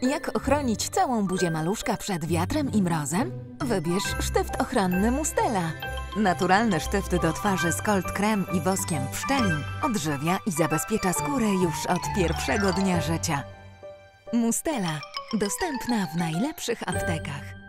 Jak ochronić całą buzię maluszka przed wiatrem i mrozem? Wybierz sztyft ochronny Mustela. Naturalny sztyft do twarzy z cold creme i woskiem pszczelim odżywia i zabezpiecza skórę już od pierwszego dnia życia. Mustela. Dostępna w najlepszych aptekach.